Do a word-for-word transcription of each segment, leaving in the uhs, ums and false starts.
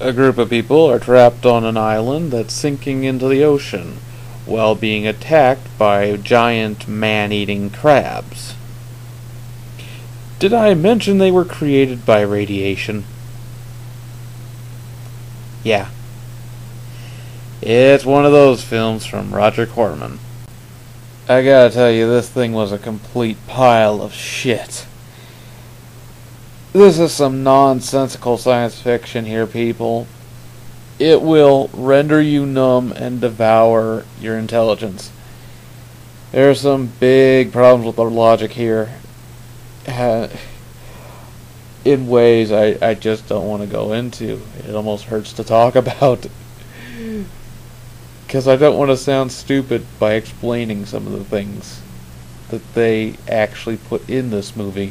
A group of people are trapped on an island that's sinking into the ocean while being attacked by giant man-eating crabs. Did I mention they were created by radiation? Yeah. It's one of those films from Roger Corman. I gotta tell you, this thing was a complete pile of shit. This is some nonsensical science fiction here, people. It will render you numb and devour your intelligence. There are some big problems with the logic here. Uh, in ways I, I just don't want to go into. It almost hurts to talk about. Because I don't want to sound stupid by explaining some of the things that they actually put in this movie.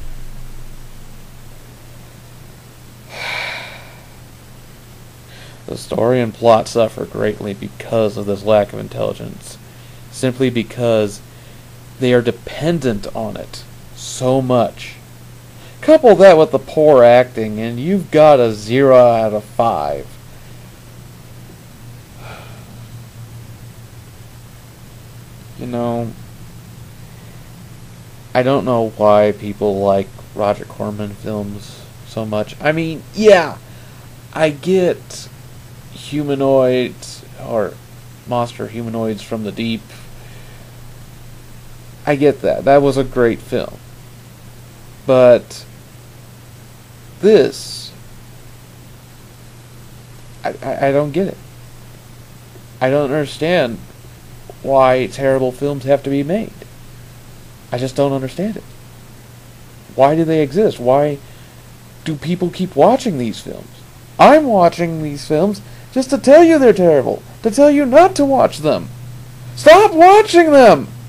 The story and plot suffer greatly because of this lack of intelligence. Simply because they are dependent on it so much. Couple that with the poor acting and you've got a zero out of five. You know, I don't know why people like Roger Corman films so much. I mean, yeah, I get humanoids or monster humanoids from the deep. I get that. That was a great film. But this, I, I, I don't get it. I don't understand why terrible films have to be made. I just don't understand it. Why do they exist? Why do people keep watching these films? I'm watching these films just to tell you they're terrible. To tell you not to watch them. Stop watching them!